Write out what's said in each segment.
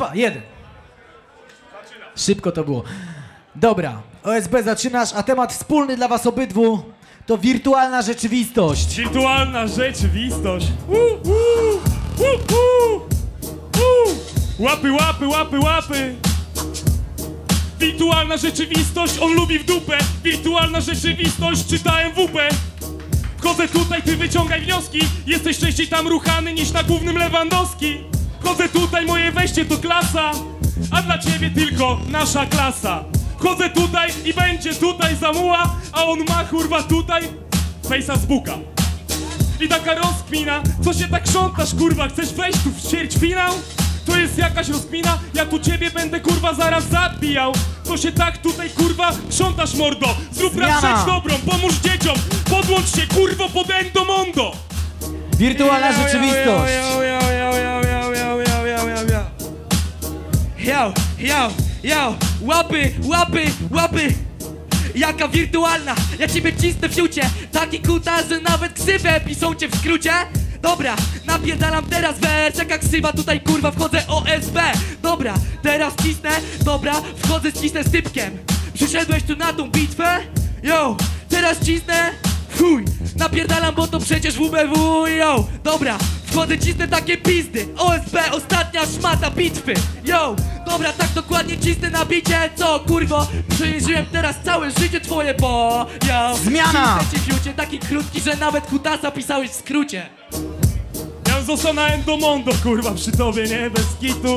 2, 1. Szybko to było. Dobra, OSB zaczynasz, a temat wspólny dla was obydwu to wirtualna rzeczywistość. Wirtualna rzeczywistość. Łapy, łapy, łapy, łapy. Wirtualna rzeczywistość, on lubi w dupę. Wirtualna rzeczywistość, czytałem WP. Wchodzę tutaj, ty wyciągaj wnioski. Jesteś częściej tam ruchany niż na głównym Lewandowski. Wchodzę tutaj, moje wejście to klasa, a dla ciebie tylko nasza klasa. Wchodzę tutaj i będzie tutaj zamuła, a on ma kurwa tutaj fejsa z buka. I taka rozkmina, co się tak krzątasz kurwa, chcesz wejść tu w ćwierćfinał? To jest jakaś rozkmina, ja tu ciebie będę kurwa zaraz zabijał. Co się tak tutaj kurwa krzątasz mordo? Zrób raz rzecz dobrą, pomóż dzieciom, podłącz się kurwo pod Endomondo. Wirtualna rzeczywistość. Yo, łapy, łapy, łapy. Jaka wirtualna, ja ciebie cisnę w siucie. Taki kuta, że nawet ksywę piszą cię w skrócie. Dobra, napierdalam teraz wers, jaka ksywa tutaj kurwa, wchodzę OSB. Dobra, teraz cisnę, dobra, wchodzę, cisnę z typkiem. Przyszedłeś tu na tą bitwę? Yo, teraz cisnę, chuj, napierdalam, bo to przecież WBW, yo. Dobra, wchodzę, cisnę takie pizdy, OSB, ostatnia szmata bitwy, yo. Dobra, tak dokładnie cisnę na bicie, co kurwo? Przeżyłem teraz całe życie twoje, bo yo. Zmiana! Cisnę ci fiucie, taki krótki, że nawet kutasa pisałeś w skrócie. Ja został na Endomondo kurwa przy tobie, nie? Bez kitu.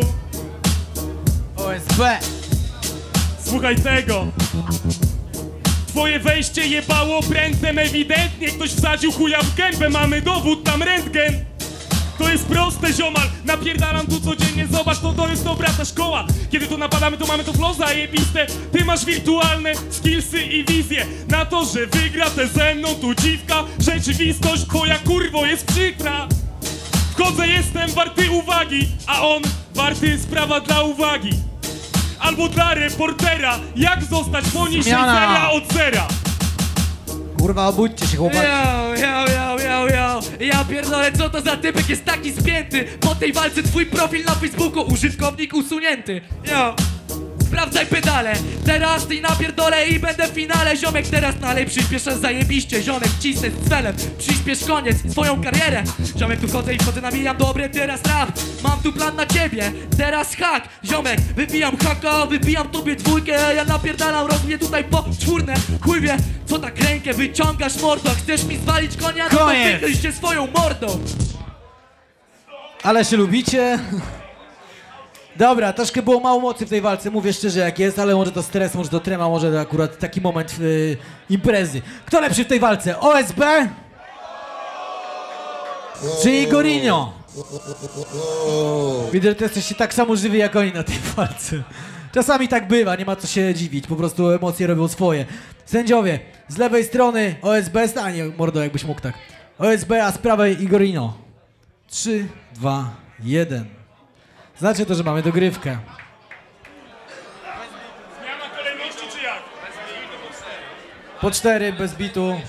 OSB. Słuchaj tego. Twoje wejście jebało prętem ewidentnie. Ktoś wsadził chuja w gębę, mamy dowód, tam rentgen. To jest proste, ziomal, napierdalam tu codziennie, zobacz, to jest dobra ta szkoła. Kiedy tu napadamy, to mamy to flow zajebiste. Ty masz wirtualne skillsy i wizje na to, że wygra te ze mną tu dziwka. Rzeczywistość twoja kurwo jest przykra. Wchodzę, jestem warty uwagi, a on warty sprawa dla uwagi. Albo dla reportera, jak zostać poniżej zera od zera. Kurwa, obudźcie się chłopaki. Yo. Ja pierdolę, co to za typek jest taki spięty. Po tej walce twój profil na Facebooku, użytkownik usunięty. Yo. Sprawdzaj pedale, teraz ty napierdolę i będę w finale. Ziomek, teraz nalej, przyspieszę zajebiście. Ziomek, cisnę z celem, przyspiesz koniec, swoją karierę. Ziomek, tu wchodzę i wchodzę, nabijam dobre teraz rap. Mam tu plan na ciebie, teraz hak. Ziomek, wybijam haka, wybijam tobie dwójkę. Ja napierdalam, rozbiję tutaj po czwórne. Chuj wie, co tak rękę wyciągasz mordo? Chcesz mi zwalić konia? No to wychyl się swoją mordą. Ale się lubicie. Dobra, troszkę było mało mocy w tej walce, mówię szczerze jak jest, ale może to stres, może to trema, może to akurat taki moment imprezy. Kto lepszy w tej walce? OSB? Czy Igorinho? Widzę, że ty jesteście tak samo żywi jak oni na tej walce. Czasami tak bywa, nie ma co się dziwić, po prostu emocje robią swoje. Sędziowie, z lewej strony OSB, stanie mordo jakbyś mógł tak. OSB, a z prawej Igorinho. 3, 2, 1. Znaczy to, że mamy dogrywkę. Zmiana kolejności czy jak? Po 4, bez bitu.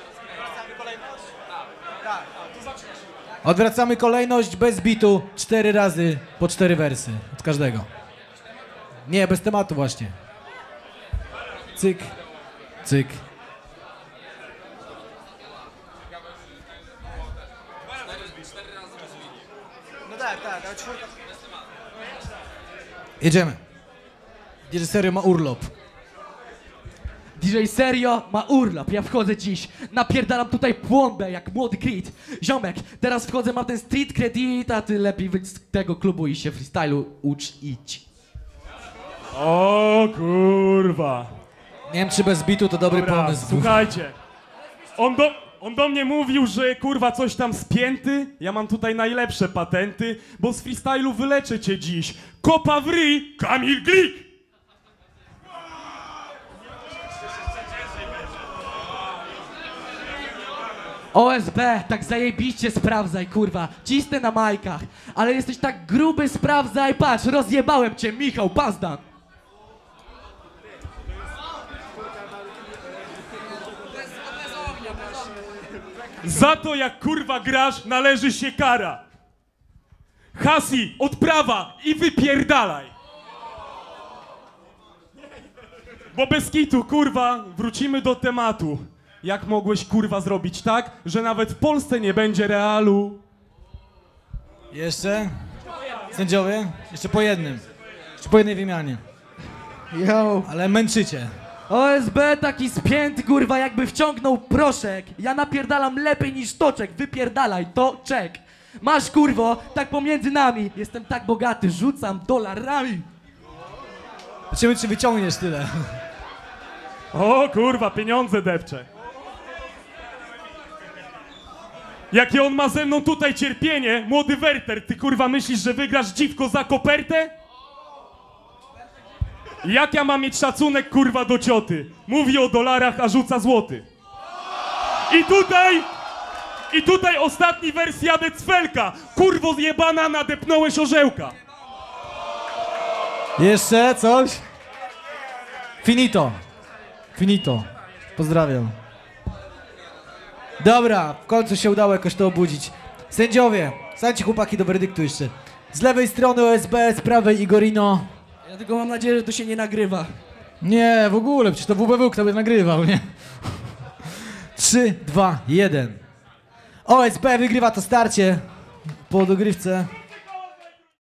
Odwracamy kolejność, bez bitu. 4 razy, po 4 wersy. Od każdego. Nie, bez tematu właśnie. Cyk, cyk. No tak, ale czwórka. Jedziemy. DJ Serio ma urlop. DJ Serio ma urlop, ja wchodzę dziś, napierdalam tutaj płombę jak młody Creed. Ziomek, teraz wchodzę, mam ten street credit, a ty lepiej wyjdź z tego klubu i się freestylu ucz, idź. O kurwa. Nie wiem, czy bez bitu to dobry Dobra, pomysł. słuchajcie. On do mnie mówił, że kurwa coś tam spięty. Ja mam tutaj najlepsze patenty, bo z freestylu wyleczę cię dziś. Kopa w ryj, Kamil Glik! OSB, tak zajebiście sprawdzaj, kurwa, cisnę na majkach, ale jesteś tak gruby, sprawdzaj, patrz, rozjebałem cię, Michał Pazdan. Za to jak kurwa grasz, należy się kara. Hasi, odprawa i wypierdalaj. Bo bez kitu, kurwa, wrócimy do tematu. Jak mogłeś, kurwa, zrobić tak, że nawet w Polsce nie będzie Realu? Jeszcze? Sędziowie? Jeszcze po jednym. Jeszcze po jednej wymianie. Yo. Ale męczycie. OSB taki spięty, kurwa, jakby wciągnął proszek. Ja napierdalam lepiej niż toczek. Wypierdalaj, to czek. Masz, kurwo, tak pomiędzy nami. Jestem tak bogaty, rzucam dolarami. Zobaczymy, czy wyciągniesz tyle. O kurwa, pieniądze depcze. Jakie on ma ze mną tutaj cierpienie, młody Werter, ty kurwa myślisz, że wygrasz dziwko za kopertę? Jak ja mam mieć szacunek kurwa do cioty? Mówi o dolarach, a rzuca złoty. I tutaj ostatni wers jadę cfelka. Kurwo zjebana, nadepnąłeś orzełka. Jeszcze coś? Finito. Finito. Pozdrawiam. Dobra, w końcu się udało jakoś to obudzić. Sędziowie, stańcie chłopaki do werdyktu jeszcze. Z lewej strony OSB, z prawej Igorino. Ja tylko mam nadzieję, że to się nie nagrywa. Nie, w ogóle, przecież to WBW kto by nagrywał, nie? 3, 2, 1. OSB wygrywa to starcie po dogrywce.